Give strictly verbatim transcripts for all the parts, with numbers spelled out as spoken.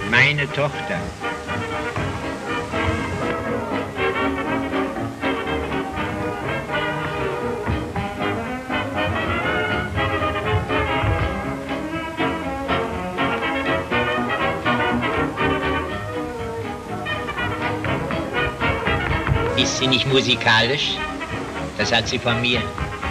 Meine Tochter. Ist sie nicht musikalisch? Das hat sie von mir.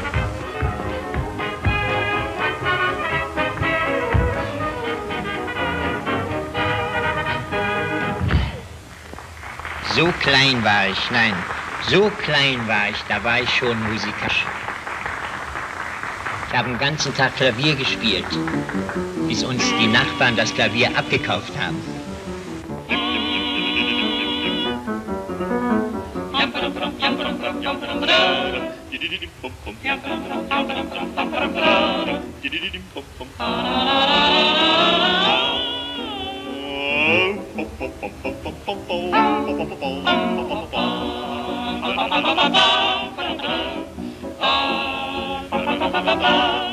So klein war ich, nein, so klein war ich, da war ich schon musikalisch. Ich habe den ganzen Tag Klavier gespielt, bis uns die Nachbarn das Klavier abgekauft haben. Ba